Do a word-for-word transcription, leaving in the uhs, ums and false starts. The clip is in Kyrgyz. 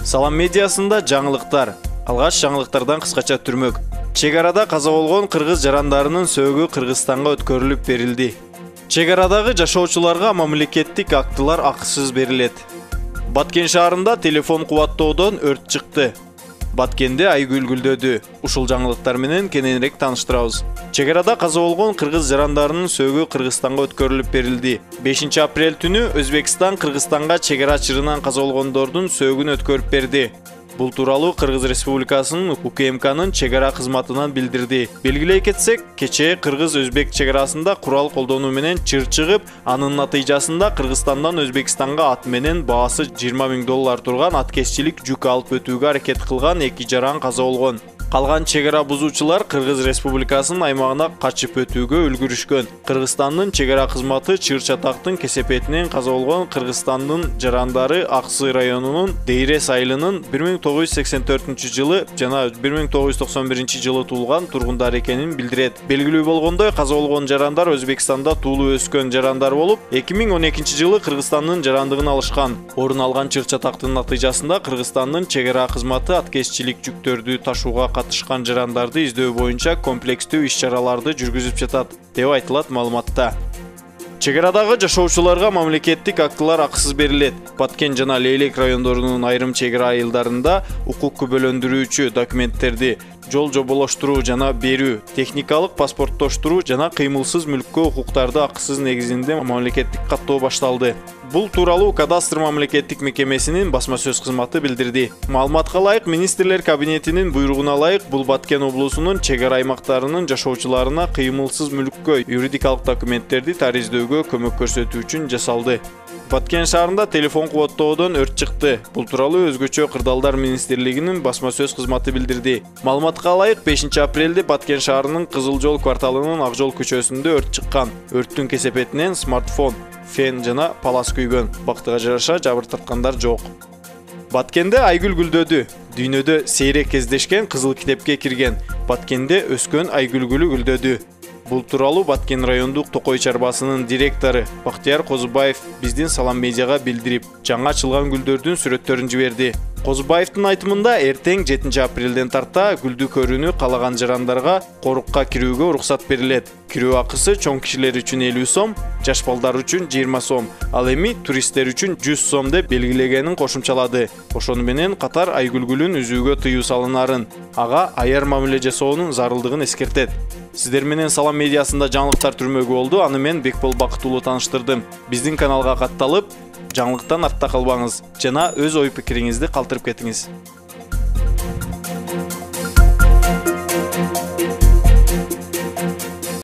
Салам медиасында жаңылыктар. Алгаш жаңылыктардан кыскача түрмөк. Чек арада каза болгон кыргыз жарандарынын сөөгү Кыргызстанга өткөрүлүп берилди. Чек арадагы жашоочуларга мамлекеттик актылар акысыз берилет. Баткен шаарында телефон кубаттоодон өрт чыкты. Баткенде ай гүлгүлдөдү. Ушул жаңылыктар менен кененирээк тааныштырабыз. Чек арада каза болгон кыргыз жарандарынын сөөгү Кыргызстанга өткөрүлүп берилди. бешинчи апрель түнү Өзбекстан Кыргызстанга чек ара чырынан каза болгондордун сөөгүн өткөрүп берди. Бул тууралуу Кыргыз Республикасынын У К М К'нын чек ара кызматынан билдирди. Белгилей кетсек, кечээ Кыргыз-Өзбек чек арасында курал колдонуу менен чыр чыгып, анын натыйжасында Кыргызстандан Өзбекстанга ат менен баасы жыйырма миң доллар турган аткезчилик жүк алып өтүүгө аракет кылган эки жаран каза болгон. Калган чек ара бузуучулар Кыргыз Республикасынын аймагына качып өтүүгө үлгүрүшкөн. Кыргызстандын чек ара кызматы чыр чатактын кесепетинен каза болгон Кыргызстандын жарандары Аксы районунун Дейрес айылынын бир миң тогуз жүз сексен төртүнчү жылы жана бир миң тогуз жүз токсон биринчи жылы туулган тургундар экенин билдирет. Белгилүү болгондой, каза болгон жарандар Өзбекстанда туулуп өскөн жарандар болуп, эки миң он экинчи жылы Кыргызстандын жарандыгын алышкан. Орун алган чыр чатактын натыйжасында Кыргызстандын чек ара кызматы аткезчилик жүктөрдү ташууга катышкан жарандарды издөө боюнча комплекстүү иш-чараларды жүргүзүп жатат, деп айтылат маалыматта. Чек арадагы жашоочуларга мамлекеттик актылар акысыз берилет. Баткен жана Лейлек райондорунун айрым чек ара айылдарында укук күбөлөндүрүүчү документтерди жол жоболоштуруу жана берүү, техникалык паспорттоштуруу жана кыймылсыз мүлккө укуктарды акысыз негизинде мамлекеттик каттоо башталды. Бул тууралуу кадастр мамлекеттик мекемесинин басма сөз кызматы билдирди. Маалыматка ылайык, министрлер кабинетинин буйругуна ылайык бул Баткен облусунун чек ара аймактарынын жашоочуларына кыймылсыз мүлккө юридикалык документтерди тариздөөгө көмөк көрсөтүү үчүн жасалды. Баткен шаарында телефон кубаттоодон өрт чыкты. Бул тууралуу өзгөчө Кырдаалдар министрлигинин басма сөз кызматы билдирди. Маалыматка ылайык, бешинчи апрелде Баткен шаарынын Кызыл жол кварталынын Ак жол көчөсүндө өрт чыккан. Өрттүн кесепетинен смартфон, фен жана палас күйгөн. Бактыга жараша жабыр тарткандар жок. Баткенде айгүл гүлдөдү. Дүйнөдө сейрек кездешкен кызыл китепке кирген. Баткенде өскөн айгүл гүлү гүлдөдү. Бул тууралуу Баткен райондук Токой чарбасынын директору Бактияр Козубаев биздин Салам медиага билдирип, жаңы ачылган гүлдөрдүн сүрөттөрүн жиберди. Козубаевдин айтымында эртең жетинчи апрелден тарта гүлдү көрүүнү каалаган жарандарга корукка кирүүгө уруксат берилет. Кирүү акысы чоң кишилер үчүн элүү сом, жаш балдар үчүн жыйырма сом, ал эми туристтер үчүн жүз сом деп белгилегенин кошумчалады. Ошону менен катар айгүлгүлүн үзүүгө тыюу салынарын, ага аяр мамиле жасоонун зарылдыгын эскертет. Сиздер менен Салам медиасында жаңылыктар түрмөгү болду. Аны мен Бекбол Бакытуулу тааныштырдым. Биздин каналга катталып, жаңылыктан артта калбаңыз жана өз ой пикириңизди калтырып кетиңиз.